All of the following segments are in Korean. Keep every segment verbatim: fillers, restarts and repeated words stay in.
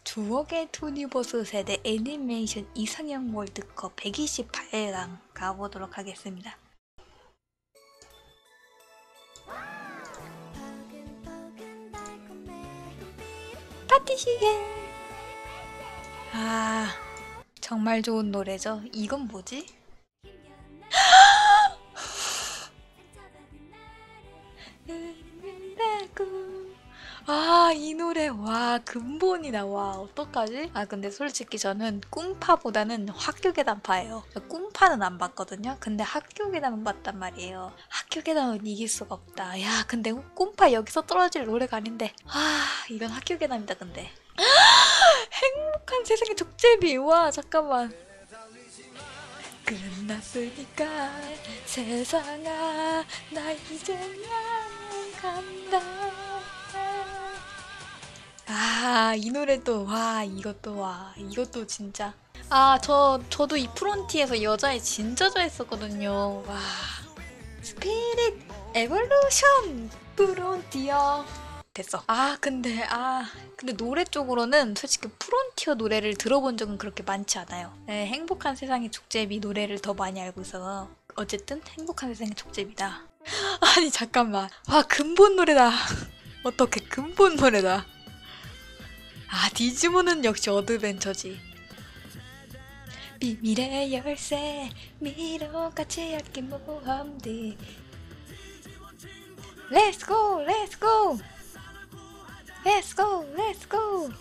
추억의 투니버스 세대 애니메이션 이상형 월드컵 백이십팔 강 가보도록 하겠습니다. 파티 시계! 아, 정말 좋은 노래죠. 이건 뭐지? 아, 이 노래, 와, 근본이다. 와, 어떡하지? 아, 근데 솔직히 저는 꿈파보다는 학교계단파예요. 저 꿈파는 안 봤거든요. 근데 학교계단은 봤단 말이에요. 학교계단은 이길 수가 없다. 야, 근데 꿈파 여기서 떨어질 노래가 아닌데. 아, 이건 학교계단이다, 근데. 행복한 세상의 족제비. 와, 잠깐만. 끝났으니까 세상아, 나 이제 나는 간다. 아, 이 노래도, 와, 이것도, 와, 이것도 진짜. 아, 저, 저도 이 프론티에서 여자애 진짜 좋아했었거든요. 와. 스피릿 에볼루션 프론티어. 됐어. 아, 근데, 아, 근데 노래 쪽으로는 솔직히 프론티어 노래를 들어본 적은 그렇게 많지 않아요. 네, 행복한 세상의 족제비 노래를 더 많이 알고 있어서. 어쨌든, 행복한 세상의 족제비다. 아니, 잠깐만. 와, 근본 노래다. 어떻게 근본 노래다. 아, 디지몬은 역시 어드벤처지. 비밀의 열쇠 미로같이 얇게 모험들. Let's go, let's go, let's go, let's go.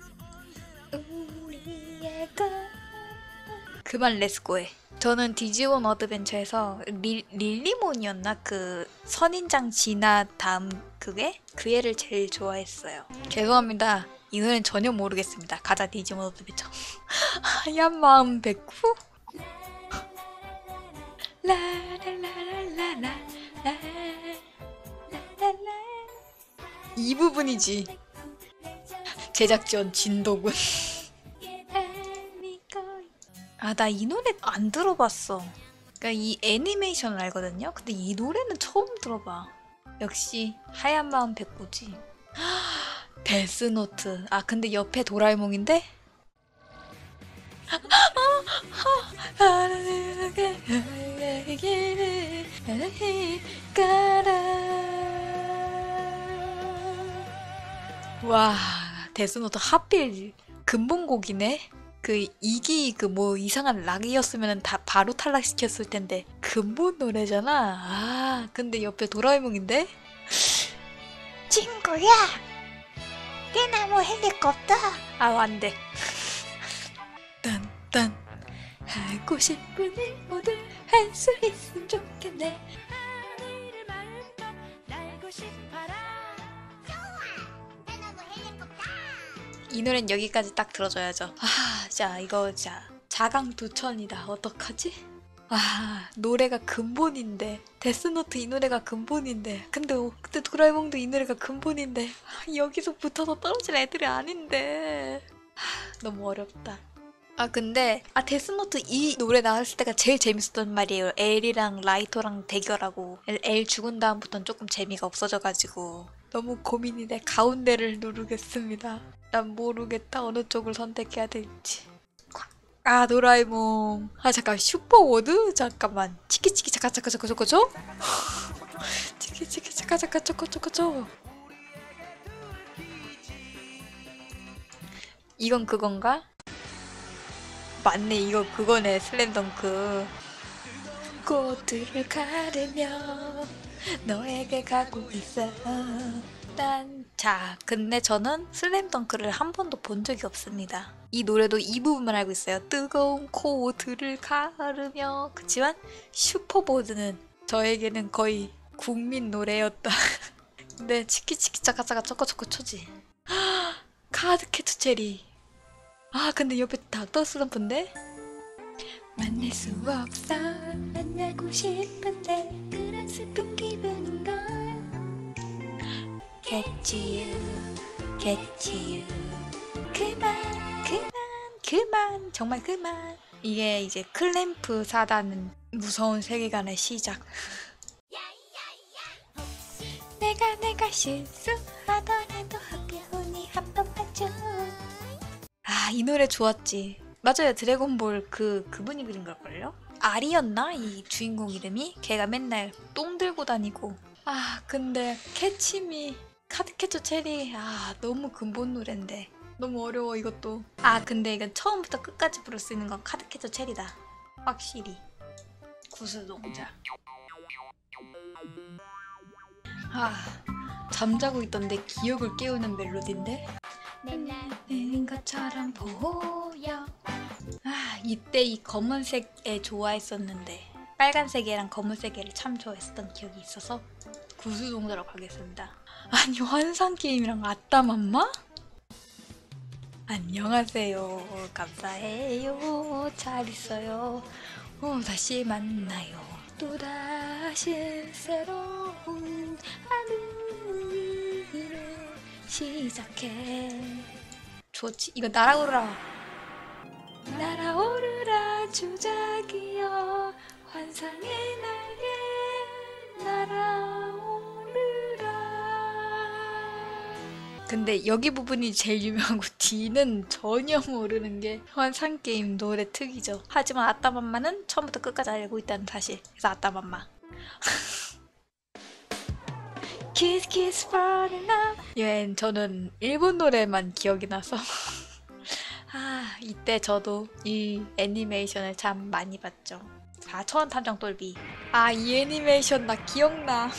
우리의 것. 그만 렛츠고해. 저는 디지몬 어드벤처에서 리, 릴리몬이었나? 그 선인장 진화 다음 그게? 그 애를 제일 좋아했어요. 죄송합니다. 이 노래는 전혀 모르겠습니다. 가자 디지몬 어드벤처. 하얀 마음 백후? 라라라라라라 이 부분이지. 제작전 진도군. 아, 나 이 노래 안 들어봤어. 그러니까 이 애니메이션을 알거든요? 근데 이 노래는 처음 들어봐. 역시 하얀 마음 백구지. 데스노트. 아, 근데 옆에 도라에몽인데? 와, 데스노트 하필 근본곡이네? 그 이기 그 뭐 이상한 락이었으면 다 바로 탈락시켰을 텐데 근본 노래잖아. 아, 근데 옆에 도라에몽인데? 친구야! 대나무 헬리콥터! 아, 안 돼. 딴딴 하고 싶은 일 모두 할 수 있으면 좋겠네. 이 노래는 여기까지 딱 들어줘야죠. 아, 자, 이거 자 자강두천이다. 어떡하지? 아, 노래가 근본인데 데스노트 이 노래가 근본인데 근데 근데 도라에몽도 이 노래가 근본인데 아, 여기서 붙어서 떨어질 애들이 아닌데 아, 너무 어렵다. 아, 근데 아 데스노트 이 노래 나왔을 때가 제일 재밌었단 말이에요. 엘이랑 라이토랑 대결하고 엘, 엘 죽은 다음부터는 조금 재미가 없어져가지고 너무 고민이 돼. 가운데를 누르겠습니다. 난 모르겠다. 어느 쪽을 선택해야 될지. 아, 도라에몽. 아, 잠깐. 슈퍼워드? 잠깐만. 치키치키 잠깐 잠깐 잠깐 잠깐 저? 치키치키 잠깐 잠깐 잠깐 잠깐 저. 이건 그건가? 맞네. 이거 그거네. 슬램덩크. 꽃들을 가르며 너에게 가고 있어. 난 자, 근데 저는 슬램덩크를 한 번도 본 적이 없습니다. 이 노래도 이 부분만 알고 있어요. 뜨거운 코드를 가르며. 그치만 슈퍼보드는 저에게는 거의 국민 노래였다. 근데 치키치키 짜카짜카 초코초코 초지. 카드캐치 체리. 아, 근데 옆에 닥터 슬럼프인데? 만날 수 없어 만나고 싶은데 그런 슬픈 기분인걸. Catch you, catch you. 그만, 그만, 그만, 정말 그만. 이게 이제 클램프 사단은 무서운 세계관의 시작. 내가 내가 실수하더라도 학교훈이 한 번 봐줘. 아, 이 노래 좋았지. 맞아요. 드래곤볼 그 그분이 그린 걸걸요? 아리였나? 이 주인공 이름이? 걔가 맨날 똥 들고 다니고. 아, 근데 캐치미 카드캐쳐 체리, 아 너무 근본 노랜데 너무 어려워 이것도. 아, 근데 이건 처음부터 끝까지 부를 수 있는 건 카드캐쳐 체리다. 확실히. 구슬동자. 아, 잠자고 있던데 기억을 깨우는 멜로디인데? 내는 것처럼 보여. 아, 이때 이 검은색에 좋아했었는데 빨간색이랑 검은색을 참 좋아했었던 기억이 있어서 구슬동자로 가겠습니다. 아니, 환상게임이랑 아따맘마? 안녕하세요. 감사해요. 잘 있어요. 어, 다시 만나요. 또다시 새로운 하루를 시작해. 좋지. 이거 날아오르라. 날아오르라 주작이여 환상의 날개 날아오르라. 근데 여기 부분이 제일 유명하고 뒤는 전혀 모르는 게 환상게임 노래 특이죠. 하지만 아따맘마는 처음부터 끝까지 알고 있다는 사실. 그래서 아따맘마. Kiss Kiss Falling Up. 얘 저는 일본 노래만 기억이 나서 아, 이때 저도 이 애니메이션을 참 많이 봤죠. 사천 탐정 똘비. 아, 이 애니메이션 나 기억나.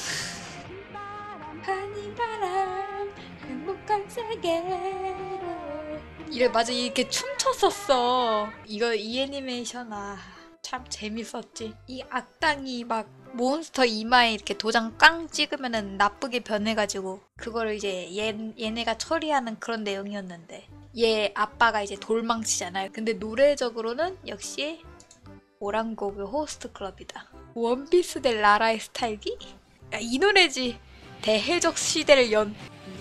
하늘바람 행복한 세계로. 이래, 맞아, 이렇게 춤췄었어. 이거 이 애니메이션, 아, 참 재밌었지. 이 악당이 막 몬스터 이마에 이렇게 도장 깡 찍으면은 나쁘게 변해가지고 그거를 이제 얘, 얘네가 처리하는 그런 내용이었는데 얘 아빠가 이제 돌망치잖아요. 근데 노래적으로는 역시 오랑고그 호스트 클럽이다. 원피스 대 라라의 스타일기? 야, 이 노래지. 대해적 시대를 연.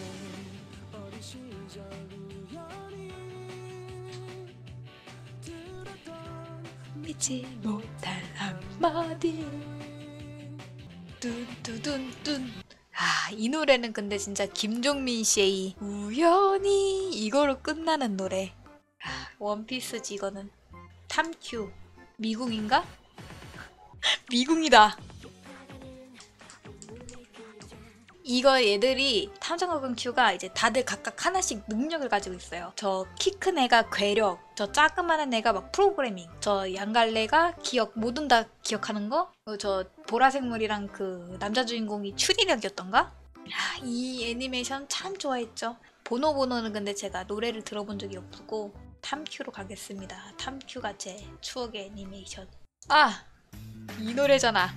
믿지 못할 한마디. 뚠뚜둔뚠. 아, 이 노래는 근데 진짜 김종민 씨의 우연히 이거로 끝나는 노래. 아, 원피스지 이거는. 탐큐. 미궁인가? 미궁이다. 이거 얘들이 탐정학원 큐가 이제 다들 각각 하나씩 능력을 가지고 있어요. 저 키 큰 애가 괴력, 저 자그마한 애가 막 프로그래밍, 저 양갈래가 기억, 뭐든 다 기억하는 거, 그리고 저 보라색물이랑 그 남자 주인공이 추리력이었던가? 아, 이 애니메이션 참 좋아했죠. 보노보노는 근데 제가 노래를 들어본 적이 없고 탐큐로 가겠습니다. 탐큐가 제 추억의 애니메이션. 아! 이 노래잖아.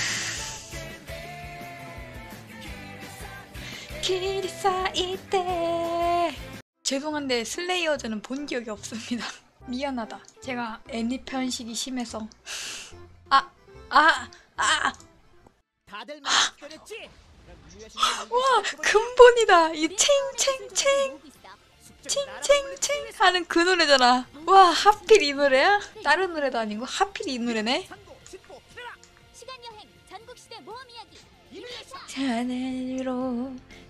길이 쌓일 때. 죄송한데 슬레이어즈는 본 기억이 없습니다. 미안하다. 제가 애니 편식이 심해서. 아! 아! 아! 다들 맞춰냈지? 와! 근본이다! 이 챙챙챙! 챙챙챙! 하는 그 노래잖아. 와, 하필 이 노래야? 다른 노래도 아니고 하필 이 노래네? 시간여행 전국시대 모험 이야기 하늘로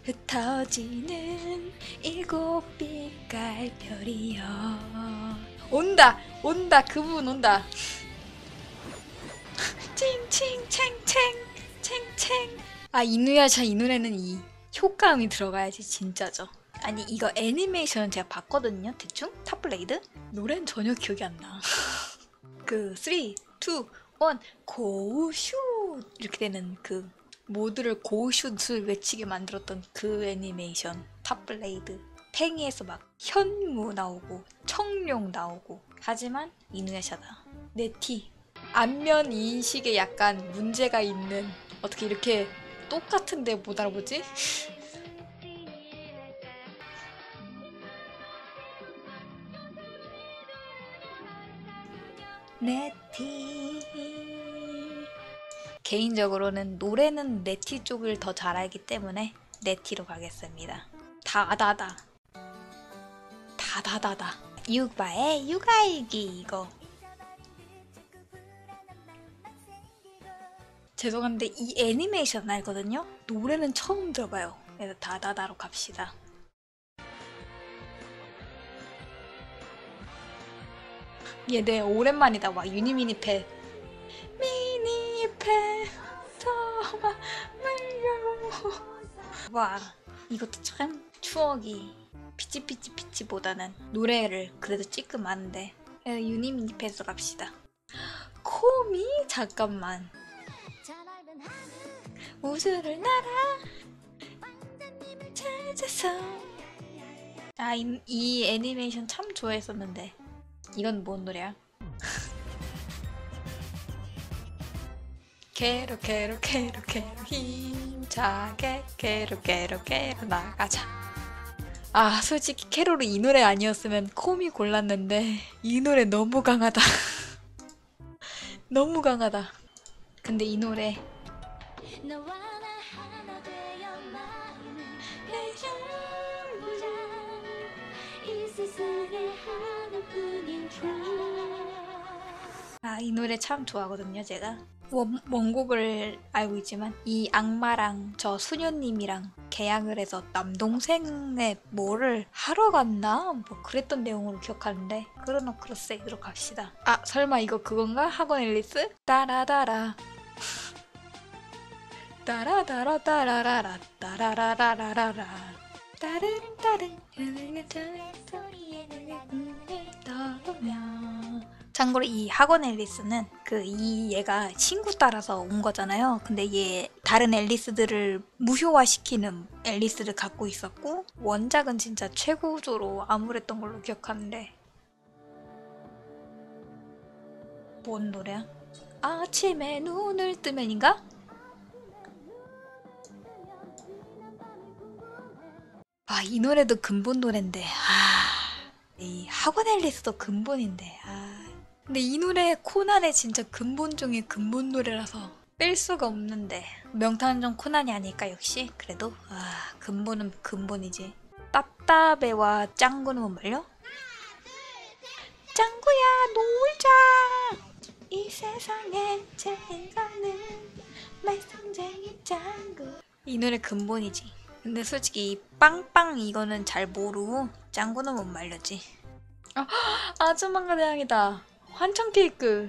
흩어지는 일곱 빛깔 별이여. 온다! 온다! 그 부분 온다. 칭칭챙챙 챙챙. 아, 이누야샤 이 노래는 이 효과음이 들어가야지 진짜죠. 아니, 이거 애니메이션은 제가 봤거든요. 대충? 탑블레이드? 노래는 전혀 기억이 안 나. 그 삼, 이, 일 고슛 이렇게 되는 그 모두를 고슛을 외치게 만들었던 그 애니메이션 탑블레이드. 팽이에서 막 현무 나오고 청룡 나오고. 하지만 이누야샤다. 네티. 안면 인식에 약간 문제가 있는. 어떻게 이렇게 똑같은데 못 알아보지? 네티. 개인적으로는 노래는 네티 쪽을 더 잘 알기 때문에 네티로 가겠습니다. 다다다. 다다다다. 육바의 육아일기 이거. 죄송한데 이 애니메이션 알거든요? 노래는 처음 들어봐요. 그래서 다다다로 갑시다. 얘네 오랜만이다. 와 유니미니패 미니패 저마 말려고. 와 이것도 참 추억이 피치피치 피치보다는 노래를 그래도 찌끔 아는데 유니미니패에서 갑시다. 코미? 잠깐만. 우주를 날아 찾아서. 아, 이, 이 애니메이션 참 좋아했었는데. 이건 뭔 노래야? 개로 개로 개로 개로 힘차게 개로 개로 개로 나가자. 아 솔직히 캐롤은 이 노래 아니었으면 코미 골랐는데 이 노래 너무 강하다. 너무 강하다. 근데 이 노래 아, 이 노래 참 좋아하거든요, 제가. 원, 원곡을 알고 있지만 이 악마랑 저 수녀님이랑 계약을 해서 남동생의 뭐를 하러 갔나? 뭐 그랬던 내용으로 기억하는데 크로노크로스로 갑시다. 아 설마 이거 그건가? 학원 앨리스? 따라따라 따라따라 따라라라 따라라라라라 따른 따른 참고로 이 학원 앨리스는 그 이 얘가 친구 따라서 온 거잖아요. 근데 얘 다른 앨리스들을 무효화시키는 앨리스를 갖고 있었고 원작은 진짜 최고조로 암울했던 걸로 기억하는데 뭔 노래야? 아침에 눈을 뜨면인가? 아 이 노래도 근본 노랜데 아, 이 학원 앨리스도 근본인데 아. 근데 이 노래 코난의 진짜 근본 중에 근본 노래라서 뺄 수가 없는데 명탐정 코난이 아닐까 역시. 그래도 아 근본은 근본이지. 따따배와 짱구는 못 말려? 짱구야 놀자. 이 세상에 제일 가는 말썽쟁이 짱구. 이 노래 근본이지. 근데 솔직히 이 빵빵 이거는 잘 모르고 짱구는 못 말렸지. 아 아주망가 대왕이다. 환청 케이크.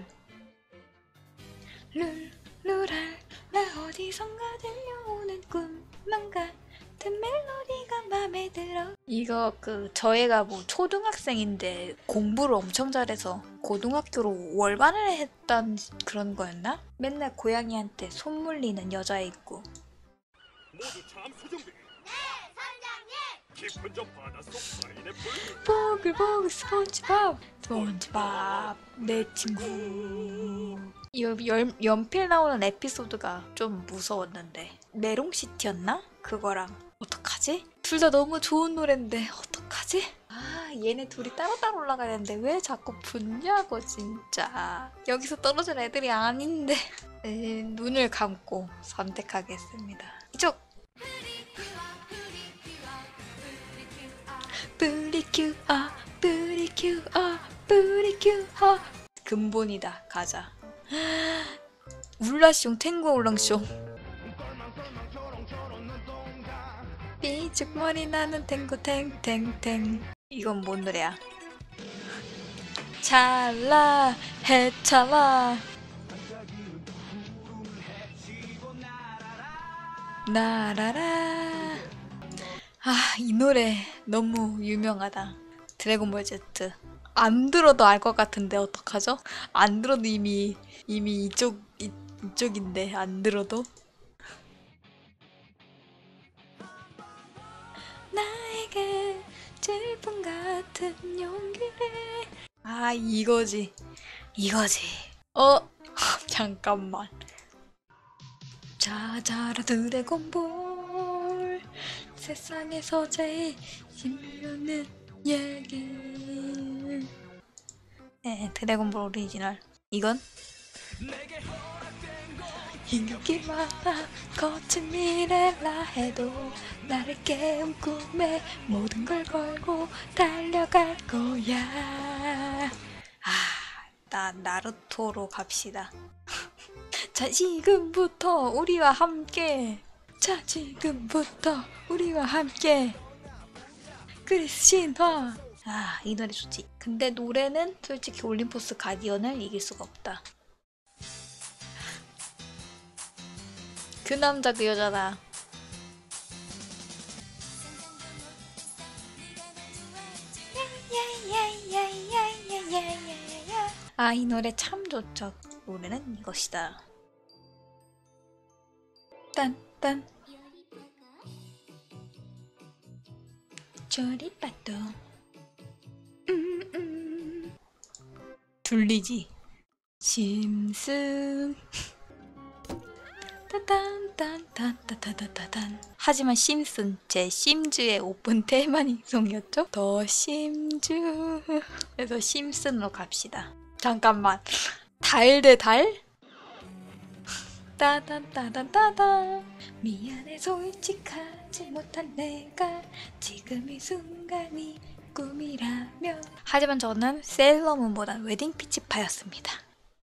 룰루랄 나 어디선가 들려오는 꿈만 같은 멜로디가 맘에 들어. 이거 그 저애가 뭐 초등학생인데 공부를 엄청 잘해서 고등학교로 월반을 했던 그런 거였나? 맨날 고양이한테 손 물리는 여자애있고. 모두 잠수 준비. 네, 선장님. 깊은 점 바닷속 파인애플. 보글보글 스폰지밥. 스폰지밥 내 친구. 이 연, 연필 나오는 에피소드가 좀 무서웠는데 메롱시티였나? 그거랑 어떡하지? 둘 다 너무 좋은 노랜데 어떡하지? 아 얘네 둘이 따로따로 올라가야 되는데 왜 자꾸 붙냐고 진짜. 여기서 떨어진 애들이 아닌데. 에, 눈을 감고 선택하겠습니다. 이쪽! 뿌리큐아 뿌리큐아 뿌리큐아 근본이다. 가자. 울라숑 탱고 울렁숑. 삐죽머리 나는 탱고 탱탱탱. 이건 뭔 노래야? 찰나 해찰나 나라라. 아, 이 노래 너무 유명하다. 드래곤볼 Z. 안 들어도 알 것 같은데 어떡하죠? 안 들어도 이미 이미 이쪽 이, 이쪽인데 안 들어도. 나에게 질풍 같은 용기를. 아 이거지 이거지. 어 잠깐만. 자자라 드래곤볼 세상에서 제일 힘없는 얘기. 네, 드래곤볼 오리지널. 이건 힘겹기 많아 거친 미래라 해도 나를 깨운 꿈에 모든 걸 걸고 달려갈 거야. 아, 나 나루토로 갑시다. 자, 지금부터 우리와 함께. 자, 지금부터 우리와 함께. 그리스 신화. 아, 이 노래 좋지. 근데 노래는 솔직히 올림포스 가디언을 이길 수가 없다. 그 남자 그 여자다. 아, 이 노래 참 좋죠. 노래는 이것이다. 딴딴 조리빠또 음, 음. 들리지? 심슨 따단딴딴따다다다단. 하지만 심슨 제 심즈의 오픈 테마송이었죠? 더 심즈. 그래서 심슨으로 갑시다. 잠깐만. 달 대 달? 따단따단따단. 미안해 솔직하지 못한 내가 지금 이 순간이 꿈이라면. 하지만 저는 세일러문보단 웨딩피치파였습니다.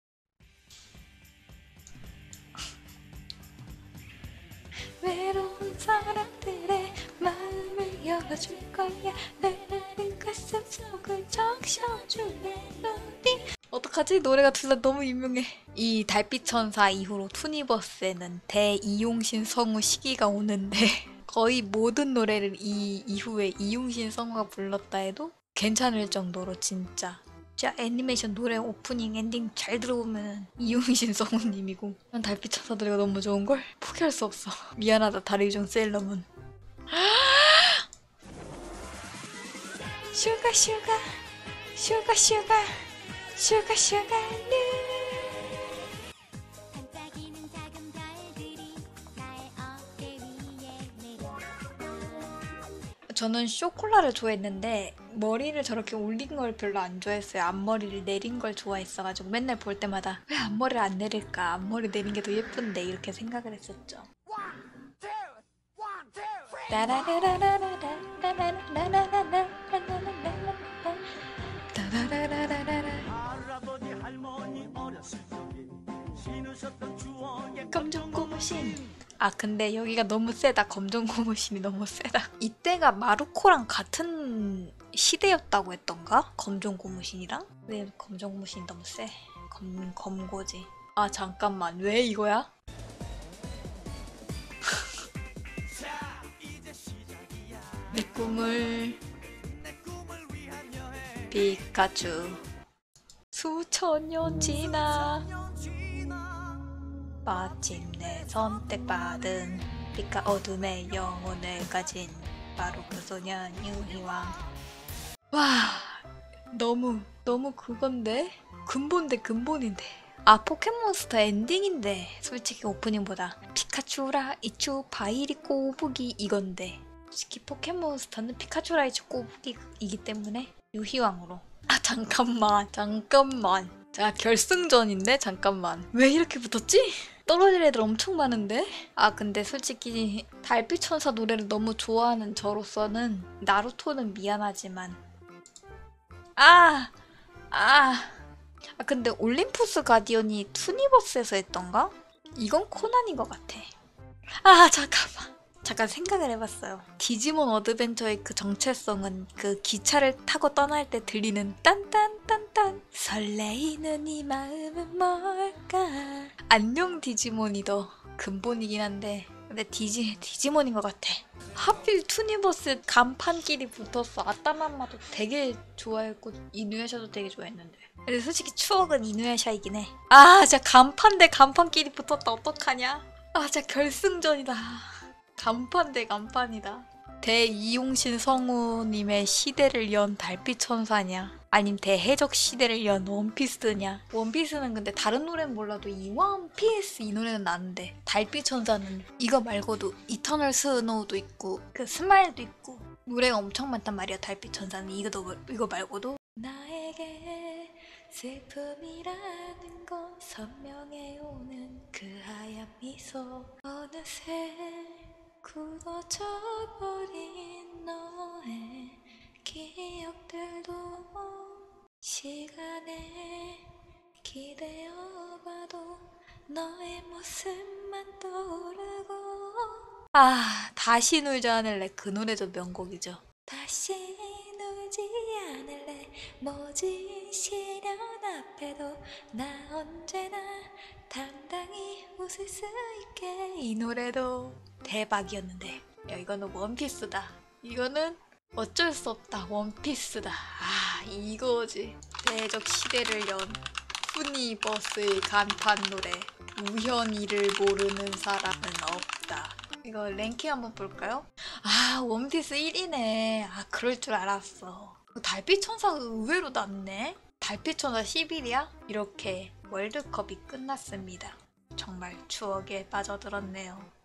외로운 사람들의 마음을 열어줄 거야. 나는 가슴 속을 적셔줄 멜로디. 어떡하지? 노래가 둘 다 너무 유명해. 이 달빛 천사 이후로 투니버스에는 대이용신 성우 시기가 오는데 거의 모든 노래를 이 이후에 이용신 성우가 불렀다 해도 괜찮을 정도로 진짜 진짜 애니메이션 노래 오프닝 엔딩 잘 들어보면 이용신 성우님이고, 난 달빛 천사 노래가 너무 좋은걸? 포기할 수 없어. 미안하다 다리우정 세일러문. 슈가 슈가 슈가 슈가 슈가 슈가 반짝이는 작은 별들이 나의 어깨 위에 내려. 저는 쇼콜라를 좋아했는데 머리를 저렇게 올린 걸 별로 안 좋아했어요. 앞머리를 내린 걸 좋아했어가지고 맨날 볼 때마다 왜 앞머리를 안 내릴까? 앞머리 내린 게 더 예쁜데 이렇게 생각을 했었죠. 할아버지 할머니 어렸을 적에 신으셨던 추억의 검정 고무신. 아 근데 여기가 너무 세다. 검정 고무신이 너무 세다. 이때가 마루코랑 같은 시대였다고 했던가? 검정 고무신이랑? 왜 검정 고무신이 너무 세? 검, 검고지. 아 잠깐만 왜 이거야? 내 꿈을 피카츄. 수천 년 지나 마침내 선택받은 빛과 어둠의 영혼을 가진 바로 그 소년 유희왕. 와 너무 너무 그건데? 근본 대 근본인데. 아 포켓몬스터 엔딩인데 솔직히 오프닝보다 피카츄라 이츄 바이리 꼬부기 이건데 솔직히 포켓몬스터는 피카츄라 이츄 꼬부기이기 때문에 유희왕으로. 아 잠깐만 잠깐만 자 결승전인데 잠깐만 왜 이렇게 붙었지? 떨어질 애들 엄청 많은데? 아 근데 솔직히 달빛천사 노래를 너무 좋아하는 저로서는 나루토는 미안하지만 아! 아! 아 근데 올림푸스 가디언이 투니버스에서 했던가? 이건 코난인 것 같아. 아 잠깐만 잠깐 생각을 해봤어요. 디지몬 어드벤처의 그 정체성은 그 기차를 타고 떠날 때 들리는 딴딴딴딴 설레이는 이 마음은 뭘까. 안녕 디지몬이 더 근본이긴 한데 근데 디지, 디지몬인 것 같아. 하필 투니버스 간판끼리 붙었어. 아따맘마도 되게 좋아했고 이누야샤도 되게 좋아했는데 근데 솔직히 추억은 이누야샤이긴 해. 아 진짜 간판 대 간판끼리 붙었다 어떡하냐. 아 진짜 결승전이다. 간판 대 간판이다. 대이용신 성우님의 시대를 연 달빛천사냐 아님 대해적 시대를 연 원피스냐. 원피스는 근데 다른 노래는 몰라도 이 원피스 이 노래는 아는데 달빛천사는 이거 말고도 이터널 스노우도 있고 그 스마일도 있고 노래가 엄청 많단 말이야. 달빛천사는 이거, 이거 말고도 나에게 슬픔이라는 건 선명해 오는 그 하얀 미소 어느새 굳어져버린 너의 기억들도 시간에 기대어봐도 너의 모습만 떠오르고. 아 다시 놀자 하늘래 그 노래도 명곡이죠. 다시 놀지 모진 시련 앞에도 나 언제나 당당히 웃을 수 있게. 이 노래도 대박이었는데 야 이거는 원피스다. 이거는 어쩔 수 없다. 원피스다. 아 이거지. 대적 시대를 연 후니버스의 간판 노래. 우현이를 모르는 사람은 없다. 이거 랭킹 한번 볼까요? 아 원피스 일 위네. 아 그럴 줄 알았어. 달빛천사 의외로 낮네. 달빛천사 십 일이야? 이렇게 월드컵이 끝났습니다. 정말 추억에 빠져들었네요.